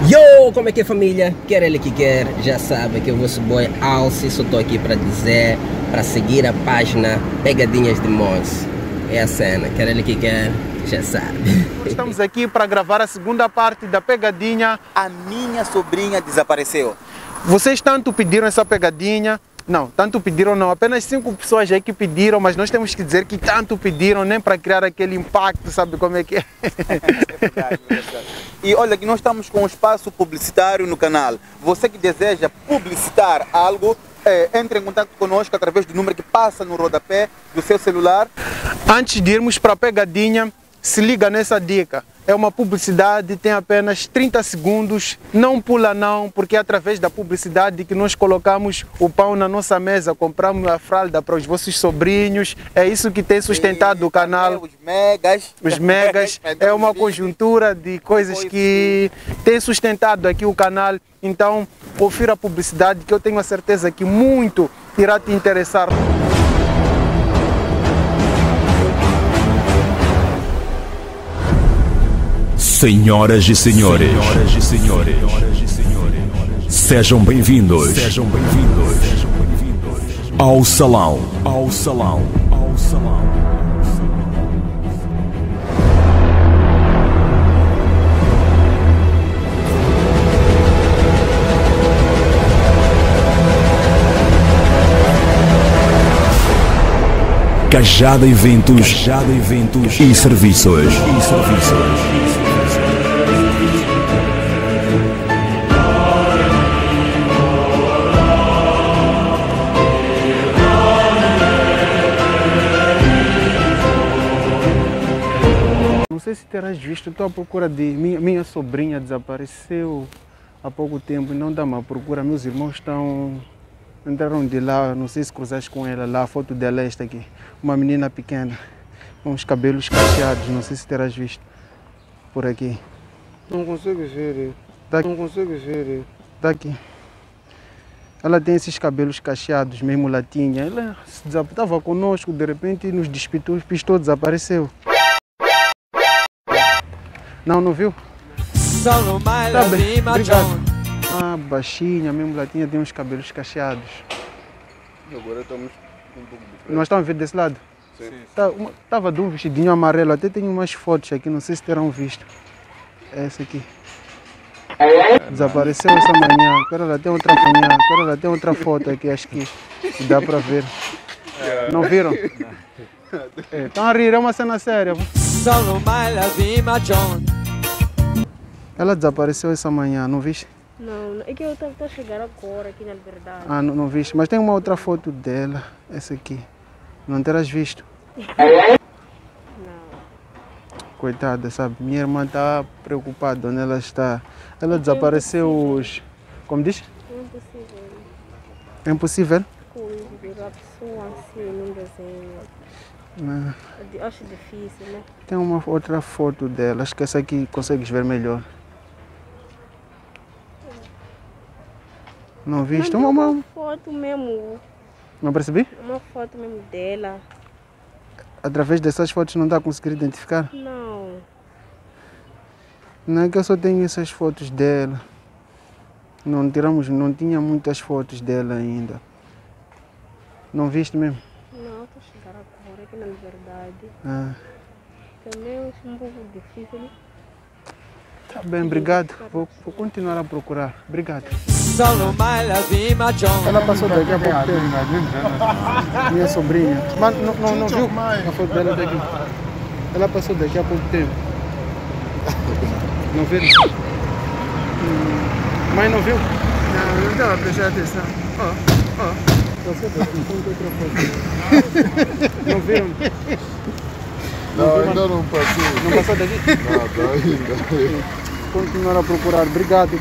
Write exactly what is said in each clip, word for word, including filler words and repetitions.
Yo, como é que é, família? Quer ele que quer, já sabe que eu vou boy Alce, só tô aqui para dizer, para seguir a página Pegadinhas de Mons. É a cena, quer ele que quer, já sabe. Estamos aqui para gravar a segunda parte da pegadinha A Minha Sobrinha Desapareceu. Vocês tanto pediram essa pegadinha. Não, tanto pediram não, apenas cinco pessoas aí que pediram, mas nós temos que dizer que tanto pediram, nem para criar aquele impacto, sabe como é que é? É verdade, é verdade. E olha que nós estamos com um espaço publicitário no canal. Você que deseja publicitar algo, é, entre em contato conosco através do número que passa no rodapé do seu celular. Antes de irmos para a pegadinha, se liga nessa dica. É uma publicidade, tem apenas trinta segundos, não pula não, porque é através da publicidade que nós colocamos o pão na nossa mesa, compramos a fralda para os vossos sobrinhos, é isso que tem sustentado e o canal. Os megas. Os megas, é uma conjuntura de coisas que tem sustentado aqui o canal, então confira a publicidade que eu tenho a certeza que muito irá te interessar. Senhoras e senhores, senhoras e senhores, sejam bem-vindos, sejam bem-vindos ao salão, ao salão, ao salão. Cajada Eventos, Cajada Eventos e Serviços, e Serviços. Não sei se terás visto, estou à procura de minha, minha sobrinha desapareceu há pouco tempo e não dá uma procura. Meus irmãos estão entraram de lá, não sei se cruzaste com ela lá, a foto dela é esta aqui, uma menina pequena, com os cabelos cacheados, não sei se terás visto por aqui. Não consigo ver, Tá aqui. não consigo ver. Tá aqui. Ela tem esses cabelos cacheados, mesmo latinha. Ela estava conosco, de repente nos despistou, pistou, desapareceu. Não, não viu? Tá bem, obrigado. Ah, baixinha, mesmo latinha, tem uns cabelos cacheados. Agora estamos um pouco diferentes. Nós estamos vendo desse lado? Sim. Tá, uma, tava de um vestidinho amarelo, até tenho umas fotos aqui, não sei se terão visto. Essa aqui. Desapareceu essa manhã. Espera lá, tem outra manhã. Espera lá, tem outra foto aqui, acho que dá para ver. Não viram? Estão a rir, é uma cena séria. Ela desapareceu essa manhã, não viste? Não, é que eu estou a chegar agora aqui na Liberdade. Ah, não, não viste, mas tem uma outra foto dela, essa aqui. Não terás visto? Não. Coitada, sabe? Minha irmã está preocupada onde ela está. Ela desapareceu hoje. Como diz? É impossível. É impossível? Coisa, a pessoa assim num desenho. Não. Eu acho difícil, né? Tem uma outra foto dela, acho que essa aqui consegues ver melhor. Não viste? Mas Uma, uma uma... foto mesmo. Não percebi? Uma foto mesmo dela. Através dessas fotos não dá a conseguir identificar? Não. Não é que eu só tenho essas fotos dela. Não tiramos, não tinha muitas fotos dela ainda. Não viste mesmo? Não, estou a chegar agora aqui na Liberdade. Ah. Também é um pouco difícil, né? Tá bem, obrigado. Vou, vou continuar a procurar. Obrigado. Ela passou daqui a pouco tempo. Minha sobrinha. Mas não, não, não viu a foto dela daqui? Ela passou daqui a pouco tempo. Não viram? Hum, Mãe não viu? Não, não estava a prestar atenção. Ó, ó. Passou daqui, outra foto. Não viram? Não, ainda não passou. Não passou daqui? Nada ainda. Continuar a procurar. Obrigado.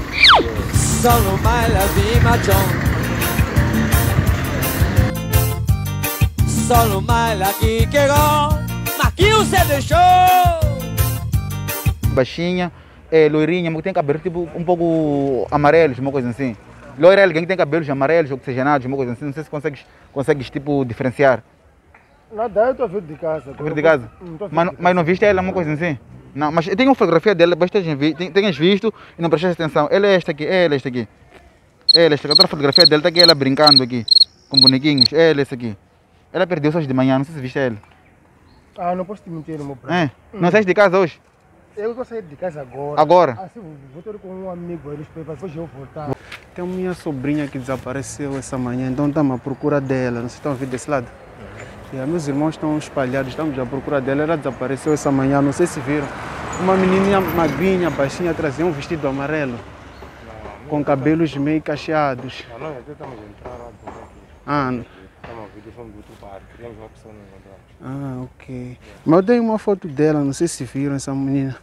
Baixinha, é, loirinha, mas tem cabelo tipo um pouco amarelos, uma coisa assim. Loira é alguém que tem cabelos amarelos, oxigenados, uma coisa assim. Não sei se consegues, consegues tipo, diferenciar. Nada, eu estou vindo de casa. Estou vindo de casa? Não, tô vindo Mas, de casa. mas não viste ela, uma coisa assim? Não, mas eu tenho uma fotografia dela, bastante vi, tenhas visto e não prestaste atenção. Ela é esta aqui, ela é esta aqui. Ela é esta aqui. Outra fotografia dela está aqui, ela brincando aqui, com bonequinhos. Ela é esta aqui. Ela perdeu hoje de manhã, não sei se viste ela. Ah, não posso te mentir, meu brother. É? Não saíste de casa hoje? Eu vou sair de casa agora. Agora? Ah, sim, vou ter com um amigo, eles depois eu voltar. Tem uma minha sobrinha que desapareceu essa manhã, então estamos à procura dela. Não sei se estão a ver desse lado. E aí, meus irmãos estão espalhados, estamos à procura dela. Ela desapareceu essa manhã, não sei se viram. Uma menininha magrinha, baixinha, trazia um vestido amarelo, com cabelos meio cacheados. Não, não, estamos a entrar lá. Ah, Estamos a ver, somos do outro parque, temos uma pessoa não encontramos. ah, ok. Mas eu tenho uma foto dela, não sei se viram essa menina.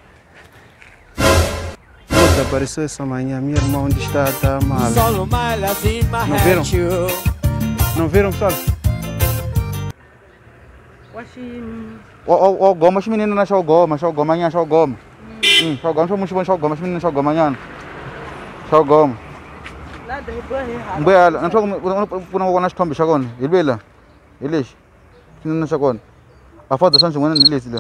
Ela desapareceu essa manhã, minha irmã onde está, está mal. Não viram? Não viram, pessoal? Ô, ô, ô, goma, os meninos não acham goma, acham goma, amanhã acham goma. Hum, acham goma, acham muito bom, acham goma, os meninos acham goma amanhã. Acham goma. Mbea, não acham goma, não vou nas tombas, acham goma. Ele lá, ele os meninos acham goma. A foto são chegando nele, ele.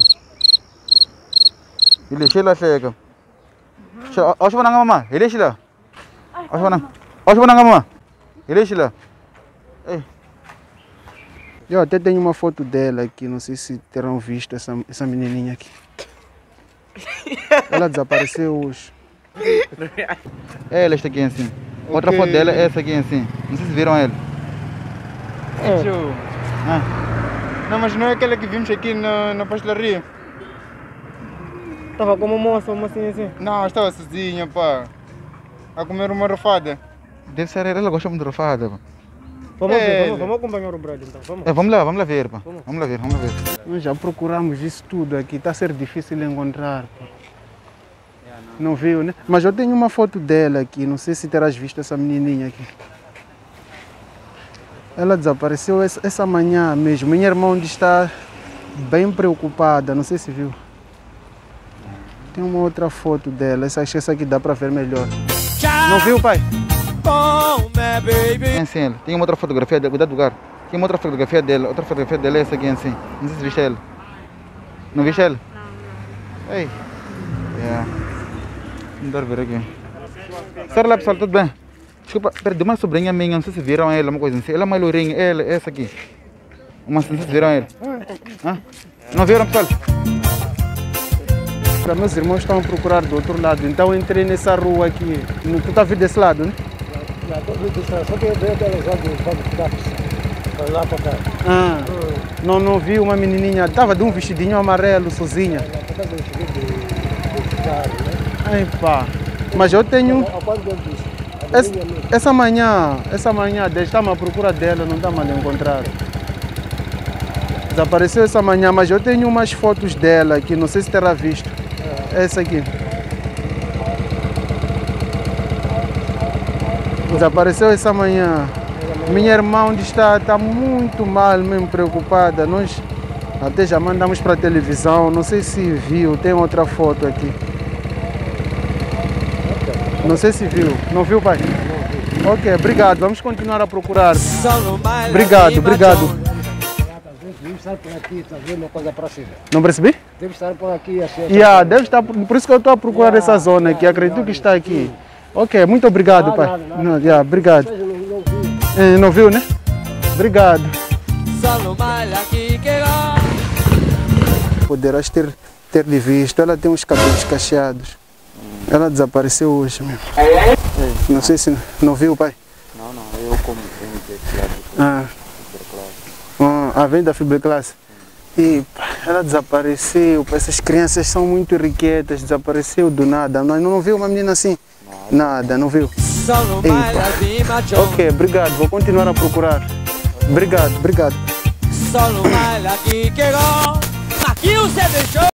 Ele chega lá, chega. Acho que vai na mamãe, ele chega. Acho que vai na, acho que vai na mamãe, ele chega. Ei. Eu até tenho uma foto dela aqui, não sei se terão visto essa, essa menininha aqui. Ela desapareceu hoje. É ela esta aqui assim. Outra Ok. foto dela é essa aqui assim. Não sei se viram ela. É. Ah. Não, mas não é aquela que vimos aqui na, na pastelaria. Estava como moça, uma assim assim. Não, estava sozinha, pá. A comer uma rafada. Deve ser ela, ela gosta muito de rafada. Pá. Vamos É, ver, vamos, ele. vamos acompanhar o brother então, vamos. É, vamos lá, vamos lá ver, pá. Vamos lá ver, vamos lá ver. Nós já procuramos isso tudo aqui, está a ser difícil de encontrar. Pá. Não viu, né? Mas eu tenho uma foto dela aqui, não sei se terás visto essa menininha aqui. Ela desapareceu essa, essa manhã mesmo. Minha irmã onde está bem preocupada, não sei se viu. Tem uma outra foto dela, essa, acho que essa aqui dá para ver melhor. Não viu, pai? Tem assim ela. Tem uma outra fotografia dela, cuidado do lugar. Tem uma outra fotografia dela, outra fotografia dela é essa aqui assim. Não sei se viste ela. Não viste ela? Não, não. Ei. Yeah. Vamos dar ver aqui. Sério lá, pessoal, tudo bem? Desculpa, perdi uma sobrinha minha, não sei se viram ela, uma coisa assim. Ela é uma lourinha, ela, essa aqui. Uma, não sei se viram ela. Hã? Não viram, pessoal? Meus irmãos estão a procurar do outro lado, então eu entrei nessa rua aqui. Tu está vindo desse lado, né? Só que eu vejo aquelas lá do Fábio para lá para cá. Ah, não, não vi uma menininha, estava de um vestidinho amarelo sozinha. Ai pá, mas eu tenho... Essa, essa manhã, essa manhã, estamos à procura dela, não estamos a encontrar. Desapareceu essa manhã, mas eu tenho umas fotos dela aqui, não sei se terá visto. Essa aqui. Desapareceu essa manhã. Minha irmã onde está, está muito mal, mesmo preocupada. Nós até já mandamos para a televisão, não sei se viu, tem outra foto aqui. Não sei se viu. Não viu, pai? Ok, obrigado. Vamos continuar a procurar. Obrigado, obrigado. Deve estar por aqui, está vendo uma coisa próxima. Não percebi? Deve estar por aqui, assim. Yeah, deve estar, por isso que eu estou a procurar essa zona aqui, acredito que está aqui. Ok, muito obrigado, pai. Não, yeah, obrigado. É, não viu, né? Obrigado. Poderás ter, ter lhe visto, ela tem uns cabelos cacheados. Ela desapareceu hoje mesmo. Não sei se não viu, pai. Não, não, eu como venho desse lado. Ah. Ah, vem da Fiberclasse. E pá, ela desapareceu. Pá, essas crianças são muito irrequietas, desapareceu do nada. Não, não viu uma menina assim? Nada, nada não viu. Epa. Ok, obrigado. Vou continuar a procurar. Obrigado, obrigado.